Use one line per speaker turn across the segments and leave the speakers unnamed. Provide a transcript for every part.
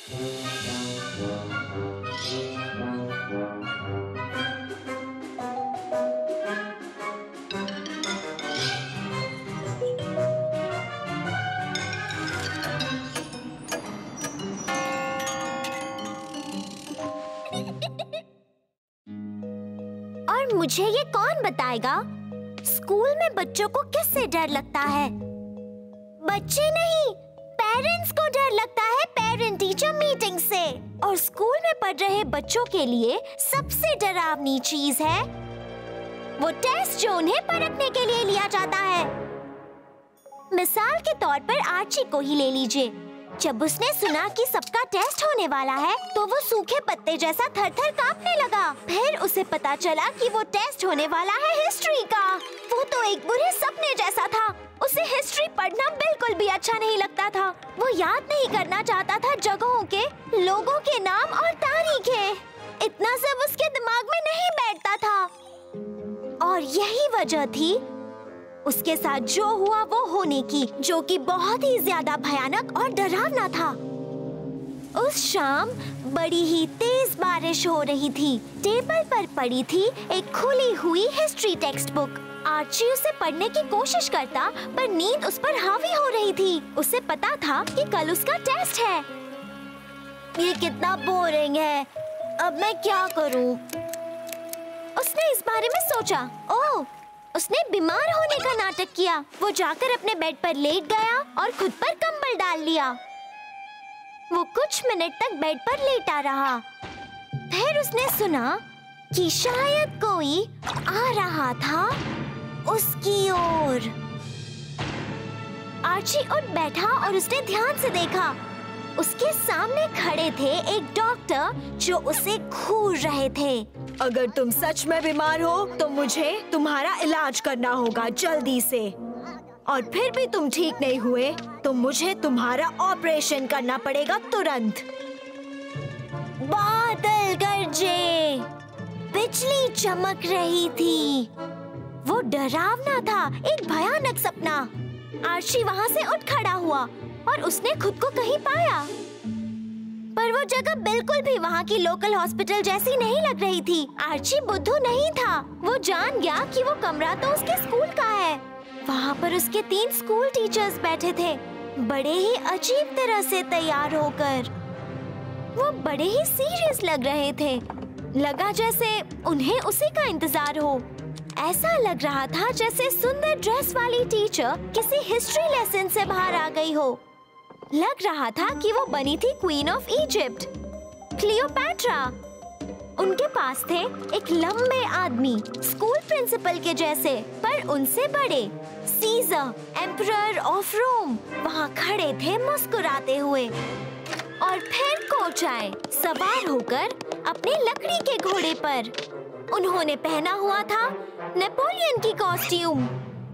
और मुझे ये कौन बताएगा स्कूल में बच्चों को किससे डर लगता है? बच्चे नहीं, पेरेंट्स को डर लगता है पेरेंट टीचर मीटिंग से। और स्कूल में पढ़ रहे बच्चों के लिए सबसे डरावनी चीज है वो टेस्ट जो उन्हें परखने के लिए लिया जाता है। मिसाल के तौर पर आर्ची को ही ले लीजिए। जब उसने सुना कि सबका टेस्ट होने वाला है तो वो सूखे पत्ते जैसा थर-थर कांपने लगा। फिर उसे पता चला कि वो टेस्ट होने वाला है हिस्ट्री का। वो तो एक बुरे सपने जैसा था। उसे हिस्ट्री पढ़ना बिल्कुल भी अच्छा नहीं लगता था। वो याद नहीं करना चाहता था जगहों के, लोगों के नाम और तारीखें। इतना सब उसके दिमाग में नहीं बैठता था। और यही वजह थी उसके साथ जो हुआ वो होने की, जो कि बहुत ही ज्यादा भयानक और डरावना था। उस शाम बड़ी ही तेज बारिश हो रही थी। टेबल पर पड़ी थी एक खुली हुई हिस्ट्री टेक्स्ट बुक। आर्ची उसे पढ़ने की कोशिश करता पर नींद उस पर हावी हो रही थी। उसे पता था कि कल उसका टेस्ट है। ये कितना बोरिंग है, अब मैं क्या करूं? उसने इस बारे में सोचा। ओह, उसने बीमार होने का नाटक किया। वो जाकर अपने बेड पर लेट गया और खुद पर कंबल डाल लिया। वो कुछ मिनट तक बेड पर लेटा रहा। फिर उसने सुना कि शायद कोई आ रहा था उसकी ओर। आर्ची उठ बैठा और उसने ध्यान से देखा। उसके सामने खड़े थे एक डॉक्टर जो उसे घूर रहे थे।
अगर तुम सच में बीमार हो तो मुझे तुम्हारा इलाज करना होगा जल्दी से। और फिर भी तुम ठीक नहीं हुए तो मुझे तुम्हारा ऑपरेशन करना पड़ेगा तुरंत।
बादल गरजे, बिजली चमक रही थी। वो डरावना था, एक भयानक सपना। आर्ची वहाँ से उठ खड़ा हुआ और उसने खुद को कहीं पाया। पर वो जगह बिल्कुल भी वहाँ की लोकल हॉस्पिटल जैसी नहीं लग रही थी। आर्ची बुद्धू नहीं था। वो जान गया कि वो कमरा तो उसके स्कूल का है। वहाँ पर उसके 3 स्कूल टीचर्स बैठे थे, बड़े ही अजीब तरह से तैयार होकर। वो बड़े ही सीरियस लग रहे थे। लगा जैसे उन्हें उसी का इंतजार हो। ऐसा लग रहा था जैसे सुंदर ड्रेस वाली टीचर किसी हिस्ट्री लेसन से बाहर आ गई हो। लग रहा था कि वो बनी थी क्वीन ऑफ इजिप्ट, क्लियोपैट्रा। उनके पास थे एक लंबे आदमी, स्कूल प्रिंसिपल के जैसे पर उनसे बड़े, सीजर, एम्परर ऑफ रोम, वहाँ खड़े थे मुस्कुराते हुए। और फिर कोच आए सवार होकर अपने लकड़ी के घोड़े पर। उन्होंने पहना हुआ था नेपोलियन की कॉस्ट्यूम।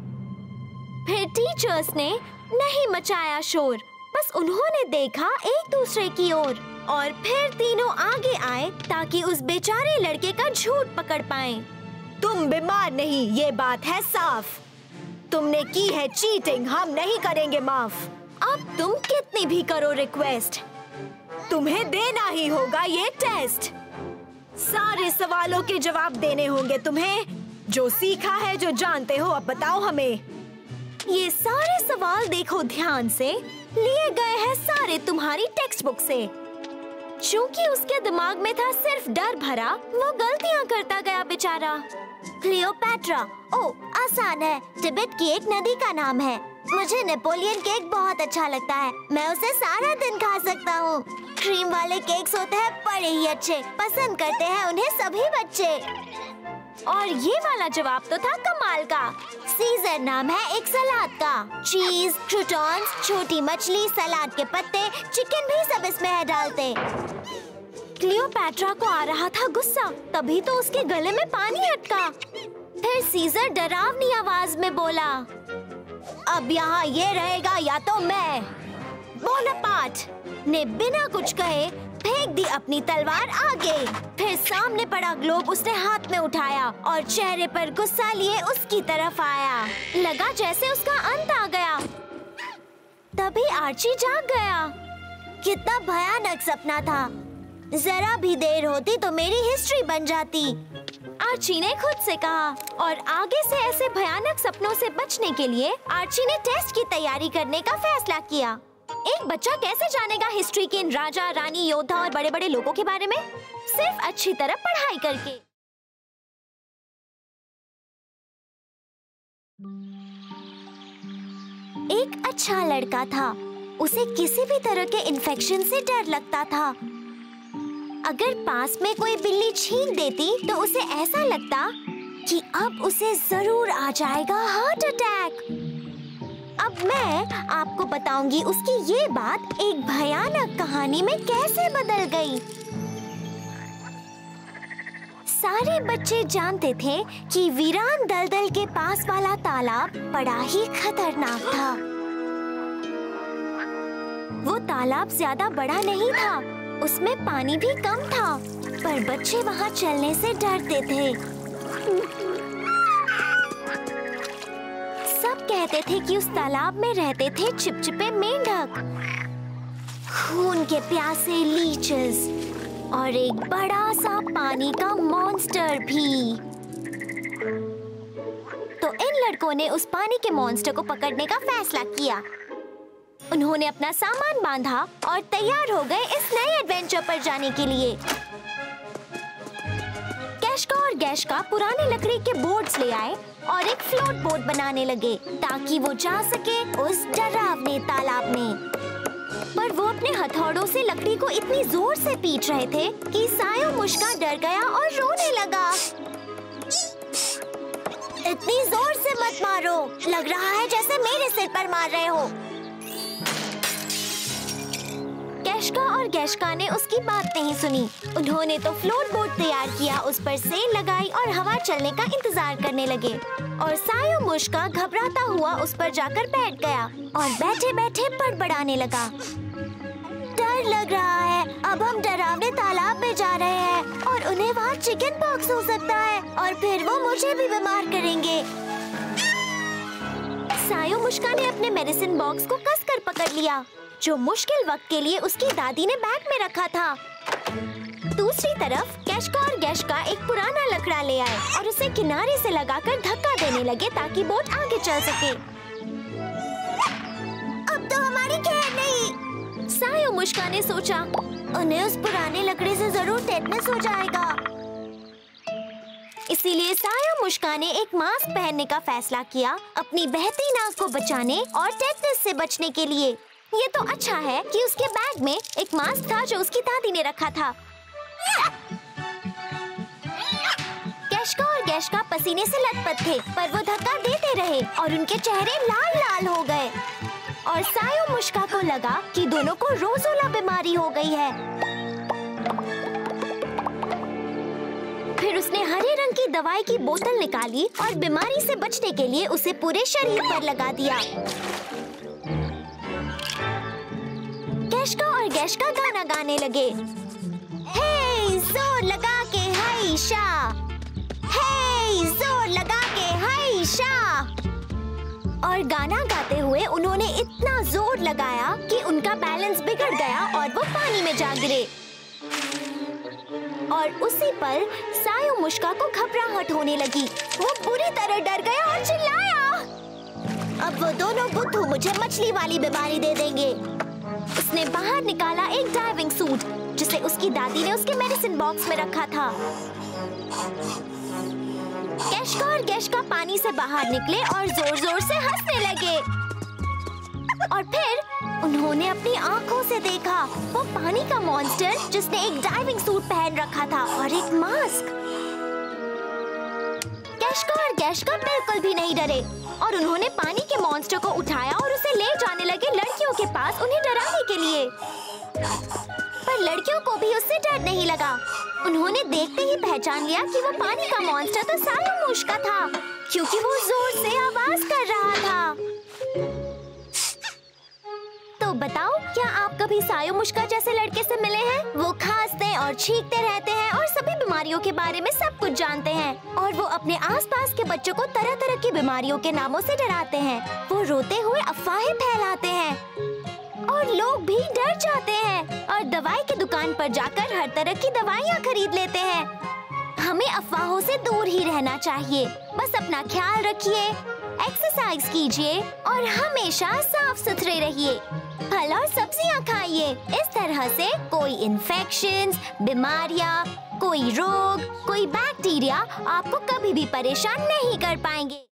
फिर टीचर्स ने नहीं मचाया शोर, बस उन्होंने देखा एक दूसरे की ओर। और फिर तीनों आगे आए ताकि उस बेचारे लड़के का झूठ पकड़ पाएं।
तुम बीमार नहीं, ये बात है साफ। तुमने की है चीटिंग, हम नहीं करेंगे माफ।
अब तुम कितनी भी करो रिक्वेस्ट,
तुम्हें देना ही होगा ये टेस्ट। सारे सवालों के जवाब देने होंगे तुम्हें। जो सीखा है, जो जानते हो, अब बताओ हमें।
ये सारे सवाल देखो ध्यान से, लिए गए हैं सारे तुम्हारी टेक्स्ट बुक से। चूंकि उसके दिमाग में था सिर्फ डर भरा, वो गलतियां करता गया बेचारा। क्लियोपैट्रा, ओ आसान है, तिब्बत की एक नदी का नाम है। मुझे नेपोलियन केक बहुत अच्छा लगता है, मैं उसे सारा दिन खा सकता हूँ। क्रीम वाले केक्स होते हैं बड़े ही अच्छे, पसंद करते हैं उन्हें सभी बच्चे। और ये वाला जवाब तो था कमाल का। सीजर नाम है एक सलाद का। चीज, क्रूटॉन्स, छोटी मछली, सलाद के पत्ते, चिकन भी सब इसमें है डालते। क्लियोपैट्रा को आ रहा था गुस्सा, तभी तो उसके गले में पानी अटका। फिर सीजर डरावनी आवाज में बोला, अब यहाँ ये रहेगा या तो मैं। बोनापार्ट ने बिना कुछ कहे फेंक दी अपनी तलवार आगे। फिर सामने पड़ा ग्लोब उसने हाथ में उठाया और चेहरे पर गुस्सा लिए उसकी तरफ आया। लगा जैसे उसका अंत आ गया। तभी आर्ची जाग गया। कितना भयानक सपना था। जरा भी देर होती तो मेरी हिस्ट्री बन जाती।
आर्ची ने खुद से कहा और आगे से ऐसे भयानक सपनों से बचने के लिए आर्ची ने टेस्ट की तैयारी करने का फैसला किया। एक बच्चा कैसे जानेगा हिस्ट्री के इन राजा, रानी, योद्धा और बड़े-बड़े लोगों के बारे में? सिर्फ अच्छी तरह पढ़ाई करके।
एक अच्छा लड़का था। उसे किसी भी तरह के इन्फेक्शन से डर लगता था। अगर पास में कोई बिल्ली छींक देती तो उसे ऐसा लगता कि अब उसे जरूर आ जाएगा हार्ट अटैक। अब मैं आपको बताऊंगी उसकी ये बात एक भयानक कहानी में कैसे बदल गई। सारे बच्चे जानते थे कि वीरान दलदल के पास वाला तालाब बड़ा ही खतरनाक था। वो तालाब ज्यादा बड़ा नहीं था, उसमें पानी भी कम था, पर बच्चे वहाँ चलने से डरते थे। सब कहते थे कि उस तालाब में रहते थे चिपचिपे मेंढक, खून के प्यासे लीचेस और एक बड़ा सा पानी का मॉन्स्टर भी। तो इन लड़कों ने उस पानी के मॉन्स्टर को पकड़ने का फैसला किया। उन्होंने अपना सामान बांधा और तैयार हो गए इस नए एडवेंचर पर जाने के लिए। कैशका और गैशका पुराने लकड़ी के बोर्ड्स ले आए और एक फ्लोट बोट बनाने लगे ताकि वो जा सके उस डरावने तालाब में। पर वो अपने हथौड़ों से लकड़ी को इतनी जोर से पीट रहे थे कि सायो मुश्का डर गया और रोने लगा। इतनी जोर से मत मारो, लग रहा है जैसे मेरे सिर पर मार रहे हो। कैशका और गैशका ने उसकी बात नहीं सुनी। उन्होंने तो फ्लोट बोट तैयार किया, उस पर सेल लगाई और हवा चलने का इंतजार करने लगे। और सायो मुश्का घबराता हुआ उस पर जाकर बैठ गया और बैठे बैठे बड़बड़ाने लगा। डर लग रहा है, अब हम डरावने तालाब में जा रहे हैं और उन्हें वहाँ चिकन पॉक्स हो सकता है और फिर वो मुझे भी बीमार करेंगे। सायो मुश्का ने अपने मेडिसिन बॉक्स को कसकर पकड़ लिया, जो मुश्किल वक्त के लिए उसकी दादी ने बैग में रखा था। दूसरी तरफ कैशका और गैशका एक पुराना लकड़ा ले आए और उसे किनारे से लगाकर धक्का देने लगे ताकि बोट आगे चल सके। अब तो हमारी खैर नहीं, सायो मुश्का ने सोचा। उन्हें उस पुराने लकड़े से जरूर टेटनस हो जाएगा। इसीलिए सायो मुश्का ने एक मास्क पहनने का फैसला किया, अपनी बहती नाक को बचाने और टेटनस से बचने के लिए। ये तो अच्छा है कि उसके बैग में एक मास्क था जो उसकी दादी ने रखा था। कैशका और गैशका पसीने से लथपथ थे, पर वो धक्का देते रहे और उनके चेहरे लाल लाल हो गए। और सायो मुश्का को लगा कि दोनों को रोज़ोला बीमारी हो गई है। फिर उसने हरे रंग की दवाई की बोतल निकाली और बीमारी से बचने के लिए उसे पूरे शरीर पर लगा दिया। कैशका और गैशका गाना गाने लगे। हे जोर लगा के हाय शा, हे जोर लगा के हाय शा। और गाना गाते हुए उन्होंने इतना जोर लगाया कि उनका बैलेंस बिगड़ गया और वो पानी में जा गिरे। और उसी पर सायो मुश्का को घबराहट होने लगी। वो बुरी तरह डर गया और चिल्लाया, अब वो दोनों बुद्धू मुझे मछली वाली बीमारी दे देंगे। उसने बाहर निकाला एक डाइविंग सूट जिसे उसकी दादी ने उसके मेडिसिन बॉक्स में रखा था। कैशका और गैशका पानी से बाहर निकले और जोर जोर से हंसने लगे। और फिर उन्होंने अपनी आंखों से देखा वो पानी का मॉन्स्टर जिसने एक डाइविंग सूट पहन रखा था और एक मास्क। कैशका और गैशका बिल्कुल भी नहीं डरे और उन्होंने पानी के मॉन्स्टर को उठाया और उसे ले जाने लगे लड़कियों के पास उन्हें डराने के लिए। पर लड़कियों को भी उससे डर नहीं लगा। उन्होंने देखते ही पहचान लिया कि वो पानी का मॉन्स्टर तो सायो मुश्का था, क्योंकि वो जोर से आवाज कर रहा था। तो बताओ, क्या आप कभी सायो मुश्का जैसे लड़के से मिले हैं? वो खांसते और छींकते रहते हैं और सभी बीमारियों के बारे में सब कुछ जानते हैं और वो अपने आसपास के बच्चों को तरह तरह की बीमारियों के नामों से डराते हैं। वो रोते हुए अफवाहें फैलाते हैं। और लोग भी डर जाते हैं और दवाई की दुकान पर जाकर हर तरह की दवाइयाँ खरीद लेते हैं। हमें अफवाहों से दूर ही रहना चाहिए। बस अपना ख्याल रखिए, एक्सरसाइज कीजिए और हमेशा साफ सुथरे रहिए। फल और सब्जियां खाइए। इस तरह से कोई इन्फेक्शंस, बीमारियां, कोई रोग, कोई बैक्टीरिया आपको कभी भी परेशान नहीं कर पाएंगे।